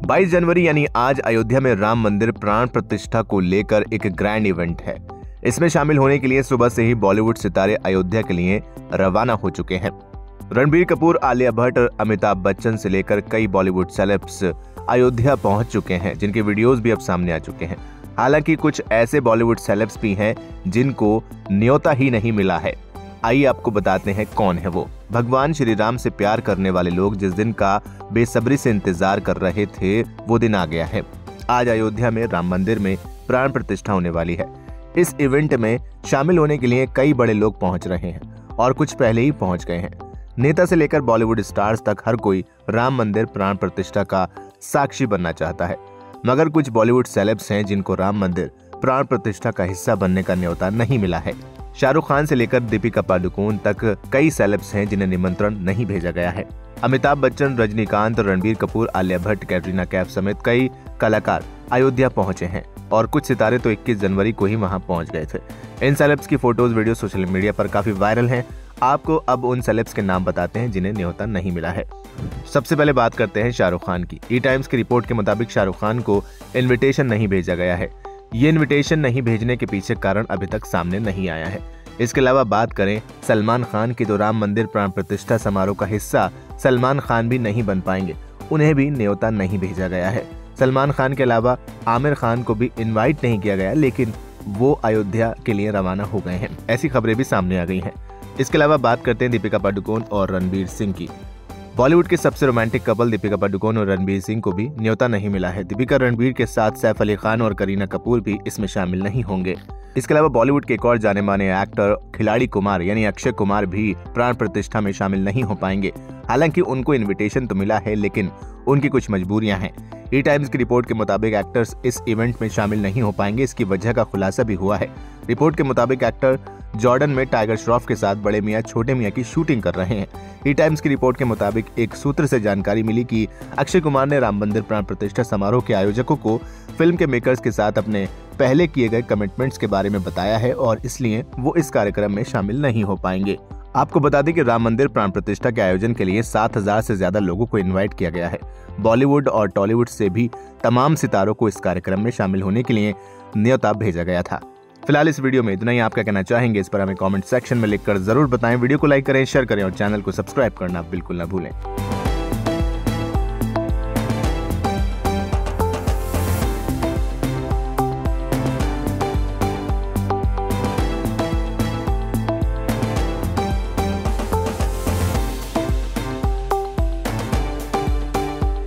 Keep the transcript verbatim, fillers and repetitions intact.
बाईस जनवरी यानी आज अयोध्या में राम मंदिर प्राण प्रतिष्ठा को लेकर एक ग्रैंड इवेंट है। इसमें शामिल होने के लिए सुबह से ही बॉलीवुड सितारे अयोध्या के लिए रवाना हो चुके हैं। रणबीर कपूर, आलिया भट्ट और अमिताभ बच्चन से लेकर कई बॉलीवुड सेलेब्स अयोध्या पहुंच चुके हैं, जिनके वीडियोस भी अब सामने आ चुके हैं। हालांकि कुछ ऐसे बॉलीवुड सेलेब्स भी हैं जिनको न्योता ही नहीं मिला है। आइए आपको बताते हैं कौन है वो। भगवान श्री राम से प्यार करने वाले लोग जिस दिन का बेसब्री से इंतजार कर रहे थे, वो दिन आ गया है। आज अयोध्या में राम मंदिर में प्राण प्रतिष्ठा होने वाली है। इस इवेंट में शामिल होने के लिए कई बड़े लोग पहुंच रहे हैं और कुछ पहले ही पहुंच गए हैं। नेता से लेकर बॉलीवुड स्टार्स तक हर कोई राम मंदिर प्राण प्रतिष्ठा का साक्षी बनना चाहता है, मगर कुछ बॉलीवुड सेलेब्स हैं जिनको राम मंदिर प्राण प्रतिष्ठा का हिस्सा बनने का न्योता नहीं मिला है। शाहरुख खान से लेकर दीपिका पादुकोण तक कई सेलेब्स हैं जिन्हें निमंत्रण नहीं भेजा गया है। अमिताभ बच्चन, रजनीकांत, रणबीर कपूर, आलिया भट्ट, कैटरीना कैफ समेत कई कलाकार अयोध्या पहुंचे हैं और कुछ सितारे तो इक्कीस जनवरी को ही वहां पहुंच गए थे। इन सेलेब्स की फोटोज, वीडियो सोशल मीडिया पर काफी वायरल हैं। आपको अब उन सेलेब्स के नाम बताते हैं जिन्हें न्योता नहीं मिला है। सबसे पहले बात करते हैं शाहरुख खान की। ई टाइम्स की रिपोर्ट के मुताबिक शाहरुख खान को इन्विटेशन नहीं भेजा गया है। ये इन्विटेशन नहीं भेजने के पीछे कारण अभी तक सामने नहीं आया है। इसके अलावा बात करें सलमान खान की, तो राम मंदिर प्राण प्रतिष्ठा समारोह का हिस्सा सलमान खान भी नहीं बन पाएंगे, उन्हें भी न्योता नहीं भेजा गया है। सलमान खान के अलावा आमिर खान को भी इनवाइट नहीं किया गया, लेकिन वो अयोध्या के लिए रवाना हो गए हैं। ऐसी खबरें भी सामने आ गई हैं। इसके अलावा बात करते हैं दीपिका पादुकोण और रणबीर सिंह की। बॉलीवुड के सबसे रोमांटिक कपल दीपिका पादुकोण और रणबीर सिंह को भी न्योता नहीं मिला है। दीपिका रणबीर के साथ सैफ अली खान और करीना कपूर भी इसमें शामिल नहीं होंगे। इसके अलावा बॉलीवुड के एक और जाने माने एक्टर खिलाड़ी कुमार यानी अक्षय कुमार भी प्राण प्रतिष्ठा में शामिल नहीं हो पाएंगे। हालांकि उनको इनविटेशन तो मिला है, लेकिन उनकी कुछ मजबूरियां हैं। ई टाइम्स की रिपोर्ट के मुताबिक एक्टर्स इस इवेंट में शामिल नहीं हो पाएंगे। इसकी वजह का खुलासा भी हुआ है। रिपोर्ट के मुताबिक एक्टर जॉर्डन में टाइगर श्रॉफ के साथ बड़े मियां छोटे मियां की शूटिंग कर रहे हैं। ई टाइम्स की रिपोर्ट के मुताबिक एक सूत्र से जानकारी मिली कि अक्षय कुमार ने राम मंदिर प्राण प्रतिष्ठा समारोह के आयोजकों को फिल्म के मेकर्स के साथ अपने पहले किए गए कमिटमेंट्स के बारे में बताया है और इसलिए वो इस कार्यक्रम में शामिल नहीं हो पाएंगे। आपको बता दें कि राम मंदिर प्राण प्रतिष्ठा के आयोजन के लिए सात हजार से ज्यादा लोगों को इनवाइट किया गया है। बॉलीवुड और टॉलीवुड से भी तमाम सितारों को इस कार्यक्रम में शामिल होने के लिए न्योता भेजा गया था। फिलहाल इस वीडियो में इतना ही। आप क्या कहना चाहेंगे इस पर हमें कमेंट सेक्शन में लिखकर जरूर बताएं। वीडियो को लाइक करें, शेयर करें और चैनल को सब्सक्राइब करना बिल्कुल न भूलें।